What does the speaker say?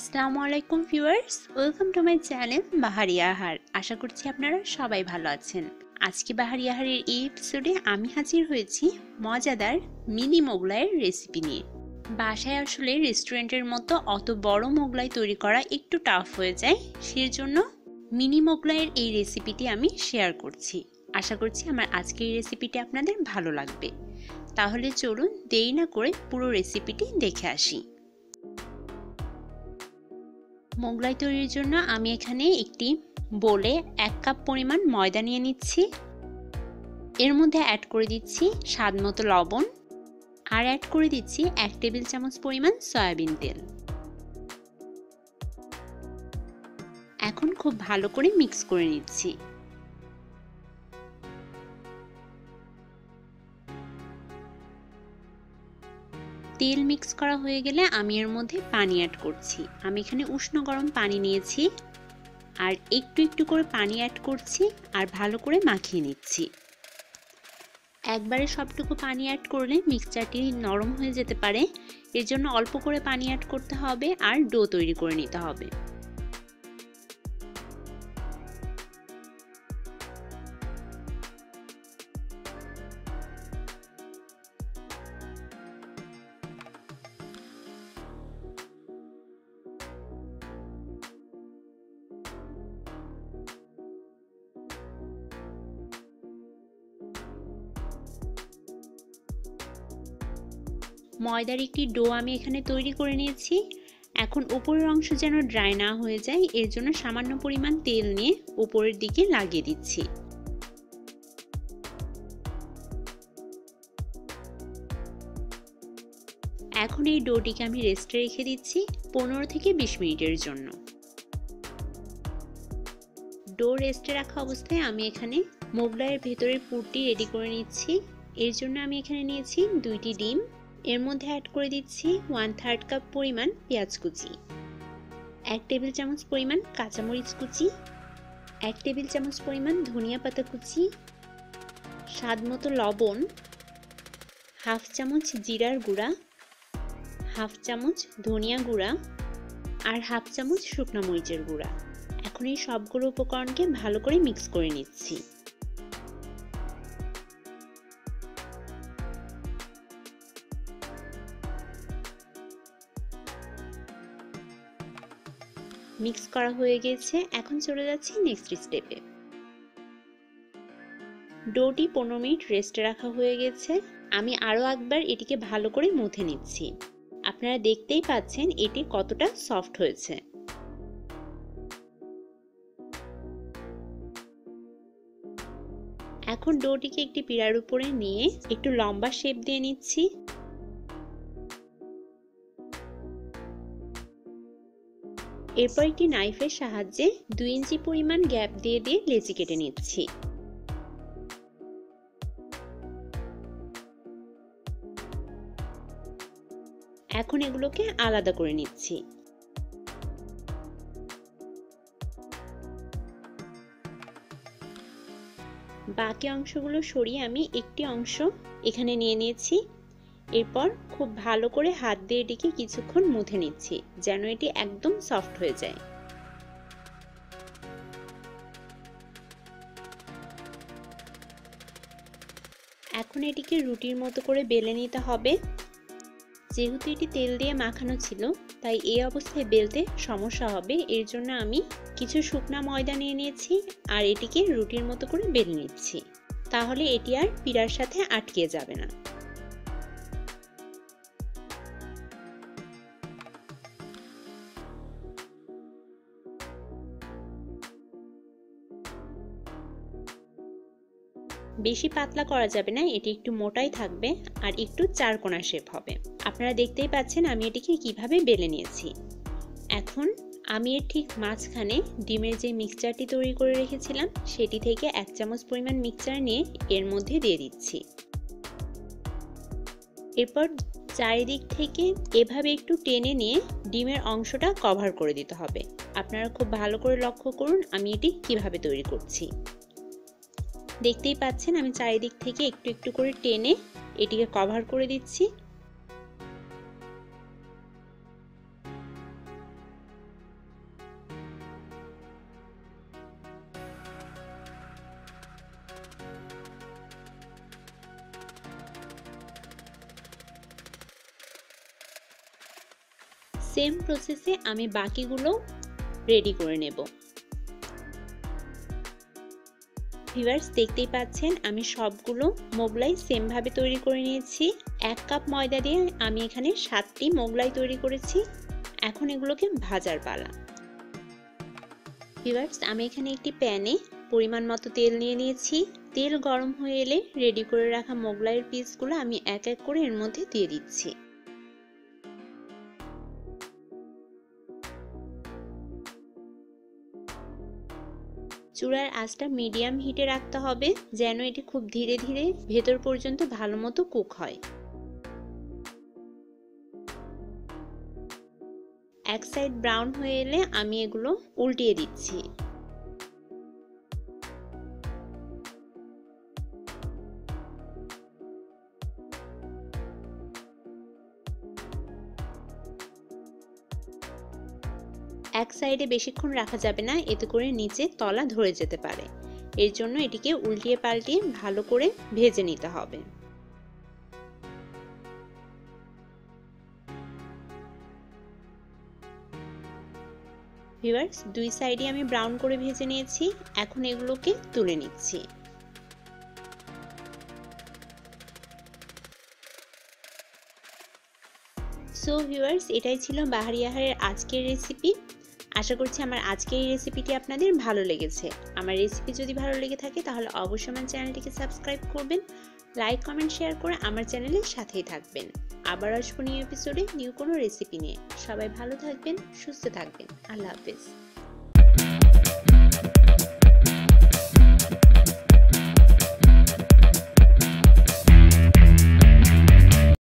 আসসালামু আলাইকুম viewers, welcome to my channel Bahari Ahar. আশা করছি আপনারা সবাই ভালো আছেন। আজকে বাহারি আহারের এই এপিসোডে আমি হাজির হয়েছি মজাদার মিনি মোগলাইয়ের রেসিপি নিয়ে। বাসায় আসলে রেস্টুরেন্টের মতো অত বড় মোগলাই তৈরি করা একটু টাফ হয়ে যায়, সেজন্য মিনি মোগলাইয়ের এই রেসিপিটি আমি শেয়ার করছি। আশা করছি আমার আজকের এই রেসিপিটি আপনাদের ভালো লাগবে। তাহলে চলুন দেরি না করে পুরো রেসিপিটি দেখে আসি। মোগলাই তৈরির জন্য আমি এখানে একটি বোলে 1 কাপ পরিমাণ ময়দা নিয়ে নিচ্ছি। এর মধ্যে অ্যাড করে দিচ্ছি স্বাদ মতো লবণ আর অ্যাড করে দিচ্ছি 1 টেবিল চামচ পরিমাণ সয়াবিন তেল। এখন খুব ভালো করে মিক্স করে নিচ্ছি। তেল মিক্স করা হয়ে গেলে আমি এর মধ্যে পানি অ্যাড করছি। আমি এখানে উষ্ণ গরম পানি নিয়েছি আর একটু একটু করে পানি অ্যাড করছি আর ভালো করে মাখিয়ে নিচ্ছি। একবারে সবটুকু পানি অ্যাড করলে মিক্সচারটি নরম হয়ে যেতে পারে, এর জন্য অল্প করে পানি অ্যাড করতে হবে আর ডো তৈরি করে নিতে হবে। ময়দার একটি ডো আমি এখানে তৈরি করে নিয়েছি। এখন উপরের অংশ যেন ড্রাই না হয়ে যায়, এর জন্য সামান্য পরিমাণ তেল নিয়ে উপরের দিকে লাগিয়ে দিচ্ছি। এখন এই ডোটিকে আমি রেস্টে রেখে দিচ্ছি 15 থেকে 20 মিনিটের জন্য। ডো রেস্টে রাখা অবস্থায় আমি এখানে মোগলাইয়ের ভেতরের পুরটি রেডি করে নিচ্ছি। এর জন্য আমি এখানে নিয়েছি 2টি ডিম। এর মধ্যে অ্যাড করে দিচ্ছি 1/3 কাপ পরিমাণ পেঁয়াজ কুচি, 1 টেবিল চামচ পরিমাণ কাঁচামরিচ কুচি, 1 টেবিল চামচ পরিমাণ ধনিয়া পাতা কুচি, স্বাদ মতো লবণ, হাফ চামচ জিরার গুঁড়া, হাফ চামচ ধনিয়া গুঁড়া আর হাফ চামচ শুকনো মরিচের গুঁড়া। এখন এই সবগুলো উপকরণকে ভালো করে মিক্স করে নিচ্ছি। মিক্স করা হয়ে গেছে, এখন চলে যাচ্ছি নেক্সট স্টেপে। ডোটি 15 মিনিট রেস্টে রাখা হয়ে গেছে। আমি আরও একবার এটিকে ভালো করে মুথে নিচ্ছি। আপনারা দেখতেই পাচ্ছেন এটি কতটা সফট হয়েছে। এখন ডোটিকে একটি পিঁড়ার উপরে নিয়ে একটু লম্বা শেপ দিয়ে নিচ্ছি। এরপর একটি নাইফের সাহায্যে 2 ইঞ্চি পরিমাণ গ্যাপ দিয়ে দিয়ে লেচি কেটে নিচ্ছি। এখন এগুলোকে আলাদা করে নিচ্ছি। বাকি অংশগুলো সরিয়ে আমি একটি অংশ এখানে নিয়ে নিয়েছি। এরপর খুব ভালো করে হাত দিয়ে এটিকে কিছুক্ষণ মুথে নিচ্ছি যেন এটি একদম সফট হয়ে যায়। এখন এটিকে রুটির মতো করে বেলে নিতে হবে। যেহেতু এটি তেল দিয়ে মাখানো ছিল তাই এই অবস্থায় বেলতে সমস্যা হবে, এর জন্য আমি কিছু শুকনা ময়দা নিয়ে নিয়েছি আর এটিকে রুটির মতো করে বেলে নিচ্ছি। তাহলে এটি আর পিঁড়ার সাথে আটকে যাবে না। বেশি পাতলা করা যাবে না, এটি একটু মোটাই থাকবে আর একটু চারকোনা শেপ হবে। আপনারা দেখতেই পাচ্ছেন আমি এটিকে কিভাবে বেলে নিয়েছি। এখন আমি এর ঠিক মাঝখানে ডিমের যে মিক্সচারটি তৈরি করে রেখেছিলাম সেটি থেকে 1 চামচ পরিমাণ মিক্সচার নিয়ে এর মধ্যে দিয়ে দিচ্ছি। এরপর চারিদিক থেকে এভাবে একটু টেনে নিয়ে ডিমের অংশটা কভার করে দিতে হবে। আপনারা খুব ভালো করে লক্ষ্য করুন আমি এটি কিভাবে তৈরি করছি। দেখতেই পাচ্ছেন আমি চারিদিক থেকে একটু একটু করে টেনে এটিকে কভার করে দিচ্ছি। সেম প্রসেসে আমি বাকিগুলো রেডি করে নেব। ভিউয়ার্স, দেখতেই পাচ্ছেন আমি সবগুলো মোগলাই সেম ভাবে তৈরি করে নিয়েছি। 1 কাপ ময়দা দিয়ে আমি এখানে 7টি মোগলাই তৈরি করেছি। এখন এগুলোকে ভাজার পালা। ভিউয়ার্স, আমি এখানে একটি প্যানে পরিমাণ মতো তেল নিয়ে নিয়েছি। তেল গরম হয়ে এলে রেডি করে রাখা মোগলাইয়ের পিসগুলো আমি এক এক করে এর মধ্যে দিয়ে দিচ্ছি। চুলার আঁচটা মিডিয়াম হিটে রাখতে হবে, যেন এটি খুব ধীরে ধীরে ভেতর পর্যন্ত ভালো মতো কুক হয়। এক সাইড ব্রাউন হয়ে এলে আমি এগুলো উল্টিয়ে দিচ্ছি। এক সাইডে বেশিক্ষণ রাখা যাবে না, এতে করে নিচে তলা ধরে যেতে পারে। এর জন্য এটিকে উল্টিয়ে পাল্টিয়ে ভালো করে ভেজে নিতে হবে। ভিউয়ার্স, দুই সাইডে আমি ব্রাউন করে ভেজে নিয়েছি। এখন এগুলোকে তুলে নিচ্ছি। সো ভিউয়ার্স, এটাই ছিল বাহারি আহারের আজকের রেসিপি। আশা করছি আমার আজকের এই রেসিপিটি আপনাদের ভালো লেগেছে। আমার রেসিপি যদি ভালো লেগে থাকে তাহলে অবশ্যই আমার চ্যানেলটিকে সাবস্ক্রাইব করবেন, লাইক কমেন্ট শেয়ার করে আমার চ্যানেলের সাথেই থাকবেন। আবার আসবো নিউ এপিসোডে নিউ কোনো রেসিপি নিয়ে। সবাই ভালো থাকবেন, সুস্থ থাকবেন। আল্লাহ হাফেজ।